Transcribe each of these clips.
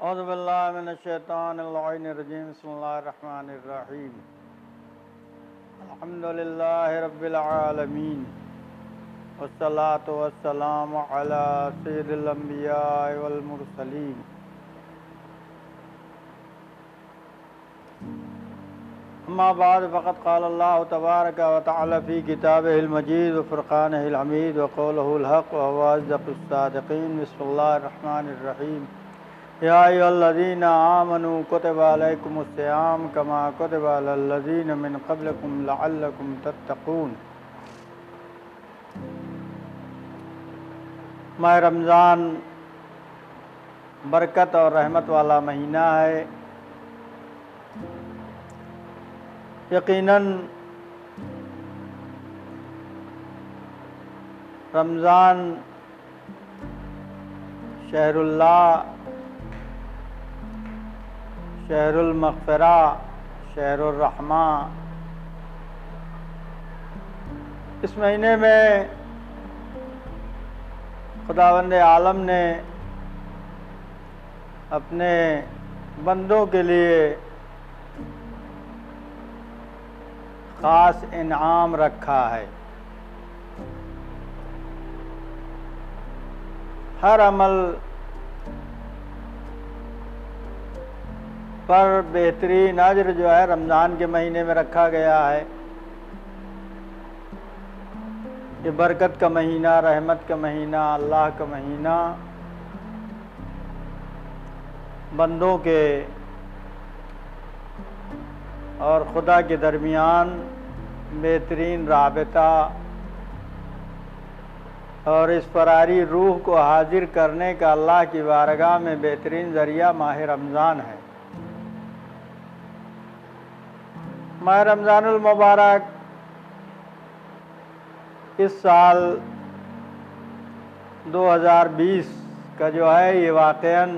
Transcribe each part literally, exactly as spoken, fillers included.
اعوذ باللہ من الشیطان اللعین الرجیم بسم اللہ الرحمن الرحیم الحمدللہ رب العالمین والصلاة والسلام علی سید الانبیاء والمرسلین اما بعد فقد قال اللہ تبارک و تعالی فی کتابہ المجید وفرقانہ الحمید وقولہ الحق وهو اصدق الصادقین بسم اللہ الرحمن الرحیم یا ایھا الذین آمنوا کتب علیکم الصیام کما کتب علی الذین من قبلکم لعلکم تتقون۔ ماہ رمضان برکت اور رحمت والا مہینہ ہے۔ یقیناً رمضان شہر اللہ، شہر المغفرہ، شہر الرحمہ۔ اس مہینے میں خداوند عالم نے اپنے بندوں کے لیے خاص انعام رکھا ہے۔ ہر عمل پر بہترین اجر جو ہے رمضان کے مہینے میں رکھا گیا ہے۔ یہ برکت کا مہینہ، رحمت کا مہینہ، اللہ کا مہینہ بندوں کے اور خدا کے درمیان بہترین رابطہ اور اس فراری روح کو حاضر کرنے کا اللہ کی بارگاہ میں بہترین ذریعہ ماہ رمضان ہے۔ ماہ رمضان المبارک اس سال دو ہزار بیس کا جو ہے یہ واقعاً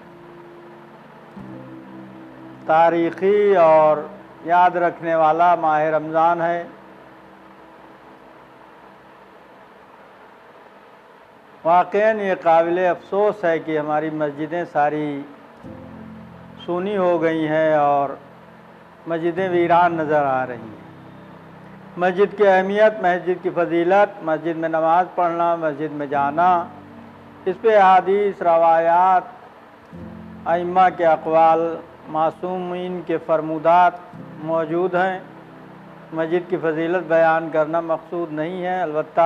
تاریخی اور یاد رکھنے والا ماہ رمضان ہے۔ واقعاً یہ قابل افسوس ہے کہ ہماری مسجدیں ساری سونی ہو گئی ہیں اور مسجدیں ویران نظر آ رہی ہیں۔ مسجد کی اہمیت، مسجد کی فضیلت، مسجد میں نماز پڑھنا، مسجد میں جانا، اس پہ احادیث، روایات، ائمہ کے اقوال، معصومین کے فرمودات موجود ہیں۔ مسجد کی فضیلت بیان کرنا مقصود نہیں ہے، البتہ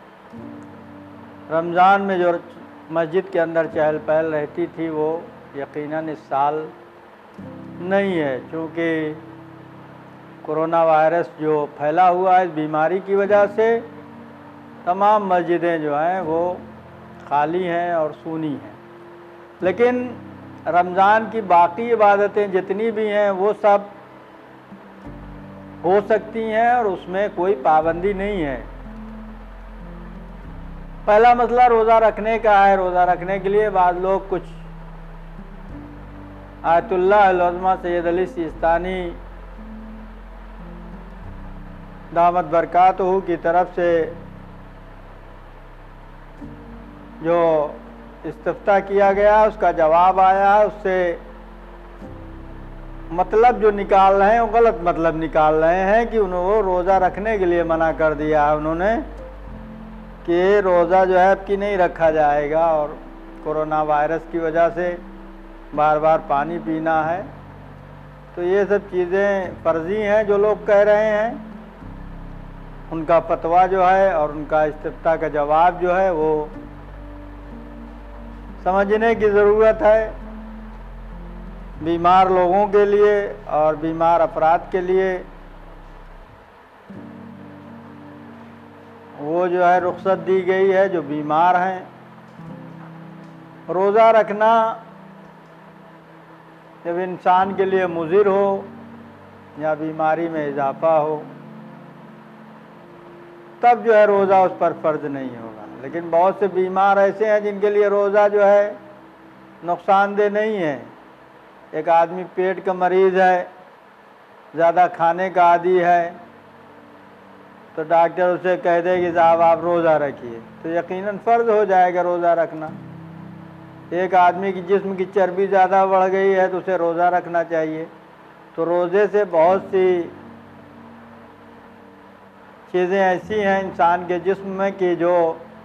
رمضان میں جو مسجد کے اندر چہل پہل رہتی تھی وہ یقیناً اس سال نہیں ہے، چونکہ کورونا وائرس جو پھیلا ہوا ہے اس بیماری کی وجہ سے تمام مسجدیں جو ہیں وہ خالی ہیں اور سونی ہیں۔ لیکن رمضان کی باقی عبادتیں جتنی بھی ہیں وہ سب ہو سکتی ہیں اور اس میں کوئی پابندی نہیں ہے۔ پہلا مسئلہ روزہ رکھنے کا ہے۔ روزہ رکھنے کے لیے بعض لوگ کچھ آیت اللہ العظمہ سید علی سیستانی دامت برکاتہ کی طرف سے جو استفتاء کیا گیا اس کا جواب آیا ہے، اس سے مطلب جو نکال رہے ہیں وہ غلط مطلب نکال رہے ہیں کہ انہوں وہ روزہ رکھنے کے لیے منع کر دیا ہے انہوں نے کہ روزہ جو ہے اب کی نہیں رکھا جائے گا اور کورونا وائرس کی وجہ سے بار بار پانی پینا ہے۔ تو یہ سب چیزیں فرضی ہیں جو لوگ کہہ رہے ہیں، ان کا فتویٰ جو ہے اور ان کا استفتاء کا جواب جو ہے وہ سمجھنے کی ضرورت ہے۔ بیمار لوگوں کے لیے اور بیمار افراد کے لیے وہ جو ہے رخصت دی گئی ہے جو بیمار ہیں۔ روزہ رکھنا جب انسان کے لیے مضر ہو یا بیماری میں اضافہ ہو تب جو ہے روزہ اس پر فرض نہیں ہوگا، لیکن بہت سے بیمار ایسے ہیں جن کے لیے روزہ جو ہے نقصان دہ نہیں ہے۔ ایک آدمی پیٹ کا مریض ہے، زیادہ کھانے کا عادی ہے، تو ڈاکٹر اسے کہہ دے کہ صاحب آپ روزہ رکھیے تو یقیناً فرض ہو جائے گا روزہ رکھنا۔ ایک آدمی کی جسم کی چربی زیادہ بڑھ گئی ہے تو اسے روزہ رکھنا چاہیے. تو روزے سے بہت سی چیزیں ایسی ہیں انسان کے جسم میں کہ جو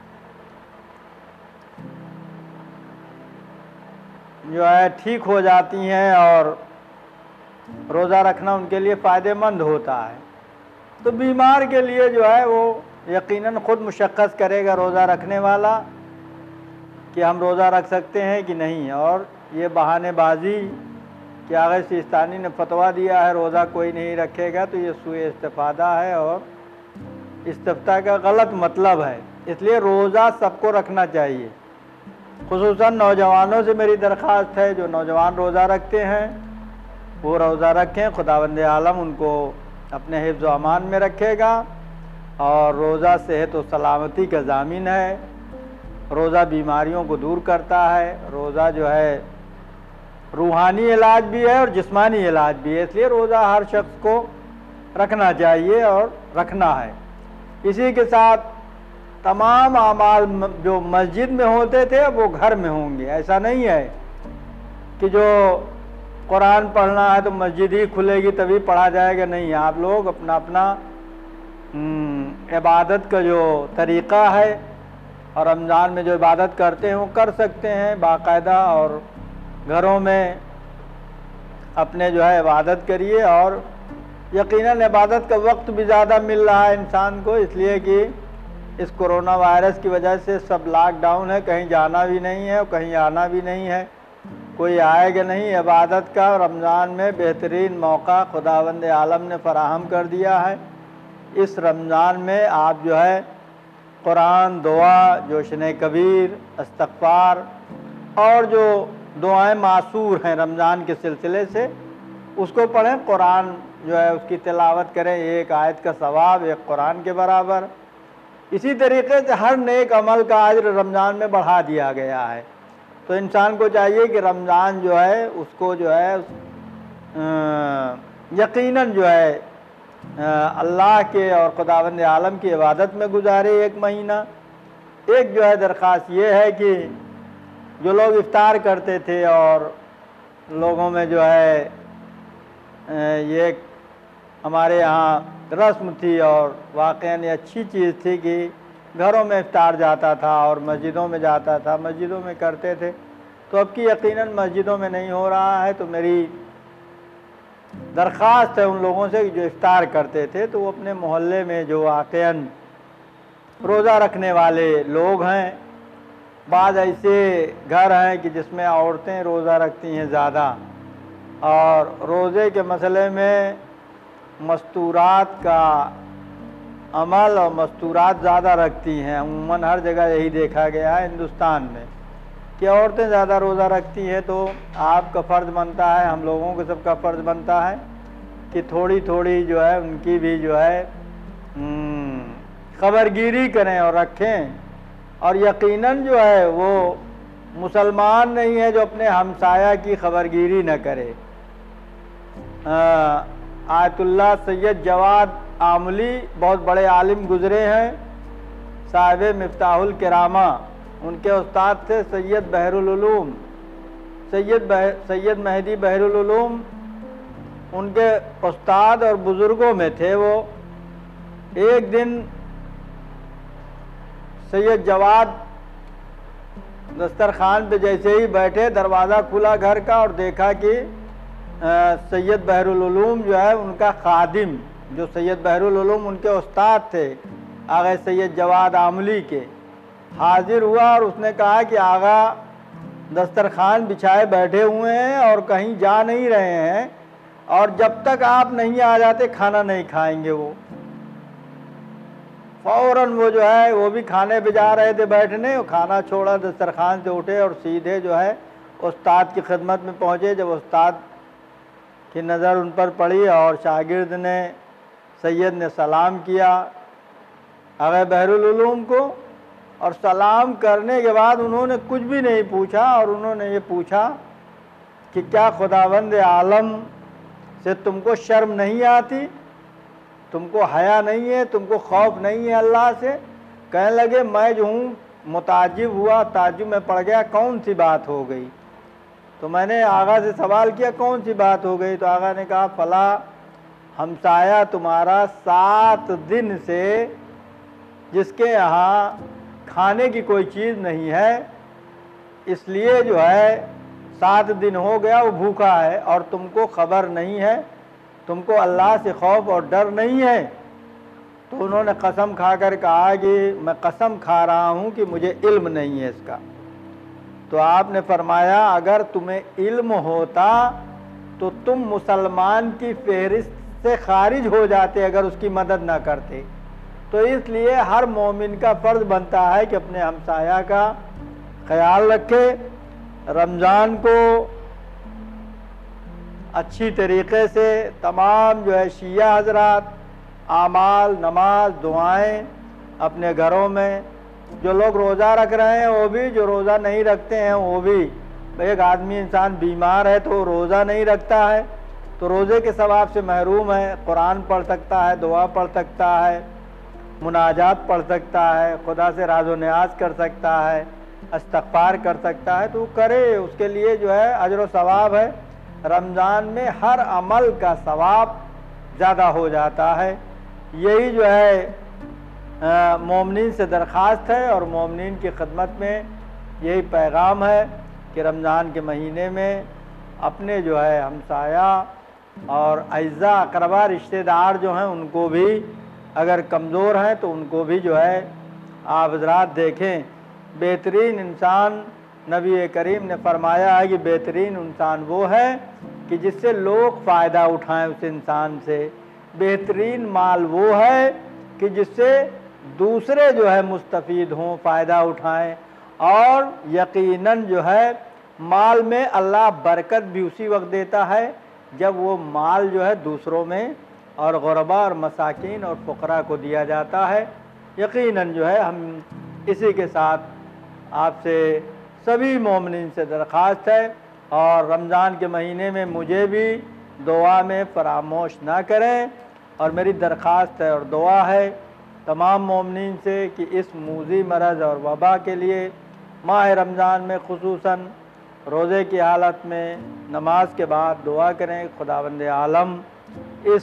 جو ہے ٹھیک ہو جاتی ہیں اور روزہ رکھنا ان کے لیے فائدہ مند ہوتا ہے. تو بیمار کے لیے جو ہے وہ یقیناً خود مشخص کرے گا روزہ رکھنے والا کہ ہم روزہ رکھ سکتے ہیں کہ نہیں. اور یہ بہانے بازی کہ آغا سیستانی نے فتویٰ دیا ہے روزہ کوئی نہیں رکھے گا تو یہ سوء استفادہ ہے اور استفتاء کا غلط مطلب ہے. اس لیے روزہ سب کو رکھنا چاہیے. خصوصاً نوجوانوں سے میری درخواست ہے جو نوجوان روزہ رکھتے ہیں وہ روزہ رکھیں. خداوند عالم ان کو اپنے حفظ و امان میں رکھے گا. اور روزہ صحت و سلامتی کا ضامن ہے. روزہ بیماریوں کو دور کرتا ہے. روزہ جو ہے روحانی علاج بھی ہے اور جسمانی علاج بھی ہے. اس لیے روزہ ہر شخص کو رکھنا چاہیے اور رکھنا ہے. اسی کے ساتھ تمام اعمال جو مسجد میں ہوتے تھے وہ گھر میں ہوں گے. ایسا نہیں ہے کہ جو قرآن پڑھنا ہے تو مسجد ہی کھلے گی تبھی پڑھا جائے گا. نہیں, آپ لوگ اپنا اپنا عبادت کا جو طریقہ ہے اور رمضان میں جو عبادت کرتے ہیں وہ کر سکتے ہیں باقاعدہ. اور گھروں میں اپنے جو ہے عبادت کریے. اور یقیناً عبادت کا وقت بھی زیادہ مل رہا ہے انسان کو اس لیے کہ اس کرونا وائرس کی وجہ سے سب لاک ڈاؤن ہے. کہیں جانا بھی نہیں ہے اور کہیں آنا بھی نہیں ہے. کوئی آئے گا نہیں. عبادت کا رمضان میں بہترین موقع خداوند عالم نے فراہم کر دیا ہے. اس رمضان میں آپ جو ہے قرآن, دعا, جوشن کبیر, استغفار اور جو دعائیں معصور ہیں رمضان کے سلسلے سے اس کو پڑھیں. قرآن جو ہے اس کی تلاوت کریں. ایک آیت کا ثواب ایک قرآن کے برابر. اسی طریقے سے ہر نیک عمل کا اجر رمضان میں بڑھا دیا گیا ہے. تو انسان کو چاہیے کہ رمضان جو ہے اس کو جو ہے یقیناً جو ہے اللہ کے اور خداوند عالم کی عبادت میں گزارے ایک مہینہ. ایک جو ہے درخواست یہ ہے کہ جو لوگ افطار کرتے تھے اور لوگوں میں جو ہے یہ ہمارے یہاں رسم تھی اور واقعاً یہ اچھی چیز تھی کہ گھروں میں افطار جاتا تھا اور مسجدوں میں جاتا تھا, مسجدوں میں کرتے تھے. تو اب کی یقیناً مسجدوں میں نہیں ہو رہا ہے. تو میری درخواست ہے ان لوگوں سے جو افطار کرتے تھے تو وہ اپنے محلے میں جو واقعاً روزہ رکھنے والے لوگ ہیں, بعض ایسے گھر ہیں کہ جس میں عورتیں روزہ رکھتی ہیں زیادہ اور روزے کے مسئلے میں مستورات کا عمل اور مستورات زیادہ رکھتی ہیں. عموماً ہر جگہ یہی دیکھا گیا ہے ہندوستان میں کہ عورتیں زیادہ روزہ رکھتی ہیں. تو آپ کا فرض بنتا ہے, ہم لوگوں کو سب کا فرض بنتا ہے کہ تھوڑی تھوڑی جو ہے ان کی بھی جو ہے خبرگیری کریں اور رکھیں. اور یقیناً جو ہے وہ مسلمان نہیں ہے جو اپنے ہمسایہ کی خبرگیری نہ کرے. آیت اللہ سید جواد آملی بہت بڑے عالم گزرے ہیں, صاحب مفتاح الکرامہ. ان کے استاد تھے سید بحر العلوم, سید بحر سید مہدی بحر العلوم ان کے استاد اور بزرگوں میں تھے. وہ ایک دن سید جواد دسترخوان پہ جیسے ہی بیٹھے دروازہ کھلا گھر کا اور دیکھا کہ سید بحر العلوم جو ہے ان کا خادم, جو سید بحر العلوم ان کے استاد تھے آغا سید جواد آملی کے, حاضر ہوا اور اس نے کہا کہ آغا دسترخوان بچھائے بیٹھے ہوئے ہیں اور کہیں جا نہیں رہے ہیں اور جب تک آپ نہیں آ جاتے کھانا نہیں کھائیں گے. وہ فوراً وہ جو ہے وہ بھی کھانے پہ جا رہے تھے بیٹھنے, وہ کھانا چھوڑا دسترخوان سے اٹھے اور سیدھے جو ہے استاد کی خدمت میں پہنچے. جب استاد کی نظر ان پر پڑی اور شاگرد نے سید نے سلام کیا آغا بحر العلوم کو, اور سلام کرنے کے بعد انہوں نے کچھ بھی نہیں پوچھا اور انہوں نے یہ پوچھا کہ کیا خداوند عالم سے تم کو شرم نہیں آتی, تم کو حیا نہیں ہے, تم کو خوف نہیں ہے اللہ سے؟ کہنے لگے میں جو ہوں متعجب ہوا، تعجب میں پڑ گیا کون سی بات ہو گئی۔ تو میں نے آغا سے سوال کیا کون سی بات ہو گئی، تو آغا نے کہا فلاں ہمسایہ تمہارا سات دن سے جس کے یہاں کھانے کی کوئی چیز نہیں ہے، اس لیے جو ہے سات دن ہو گیا وہ بھوکا ہے، اور تم کو خبر نہیں ہے، تم کو اللہ سے خوف اور ڈر نہیں ہے۔ تو انہوں نے قسم کھا کر کہا کہ میں قسم کھا رہا ہوں کہ مجھے علم نہیں ہے اس کا۔ تو آپ نے فرمایا اگر تمہیں علم ہوتا تو تم مسلمان کی فہرست سے خارج ہو جاتے اگر اس کی مدد نہ کرتے۔ تو اس لیے ہر مومن کا فرض بنتا ہے کہ اپنے ہمسایہ کا خیال رکھے، رمضان کو اچھی طریقے سے تمام جو ہے شیعہ حضرات اعمال، نماز، دعائیں اپنے گھروں میں، جو لوگ روزہ رکھ رہے ہیں وہ بھی، جو روزہ نہیں رکھتے ہیں وہ بھی۔ ایک آدمی انسان بیمار ہے تو وہ روزہ نہیں رکھتا ہے تو روزے کے ثواب سے محروم ہے، قرآن پڑھ سکتا ہے، دعا پڑھ سکتا ہے، مناجات پڑھ سکتا ہے، خدا سے راز و نیاز کر سکتا ہے، استغفار کر سکتا ہے تو وہ کرے، اس کے لیے جو ہے اجر و ثواب ہے۔ رمضان میں ہر عمل کا ثواب زیادہ ہو جاتا ہے۔ یہی جو ہے مومنین سے درخواست ہے اور مومنین کی خدمت میں یہی پیغام ہے کہ رمضان کے مہینے میں اپنے جو ہے ہمسایہ اور اعزاء اقربا رشتہ دار جو ہیں ان کو بھی اگر کمزور ہیں تو ان کو بھی جو ہے آپ حضرات دیکھیں۔ بہترین انسان نبی کریم نے فرمایا ہے کہ بہترین انسان وہ ہے کہ جس سے لوگ فائدہ اٹھائیں اس انسان سے، بہترین مال وہ ہے کہ جس سے دوسرے جو ہے مستفید ہوں، فائدہ اٹھائیں، اور یقیناً جو ہے مال میں اللہ برکت بھی اسی وقت دیتا ہے جب وہ مال جو ہے دوسروں میں اور غربا اور مساکین اور فقراء کو دیا جاتا ہے۔ یقیناً جو ہے ہم اسی کے ساتھ آپ سے سبھی مومنین سے درخواست ہے، اور رمضان کے مہینے میں مجھے بھی دعا میں فراموش نہ کریں، اور میری درخواست ہے اور دعا ہے تمام مومنین سے کہ اس موذی مرض اور وبا کے لیے ماہ رمضان میں خصوصاً روزے کی حالت میں نماز کے بعد دعا کریں، خداوند عالم اس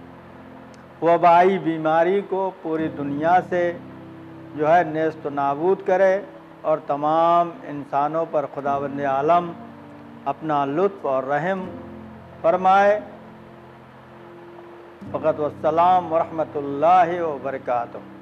وبائی بیماری کو پوری دنیا سے جو ہے نیست و نابود کرے اور تمام انسانوں پر خداوند عالم اپنا لطف اور رحم فرمائے۔ فقط والسلام ورحمۃ اللہ وبرکاتہ۔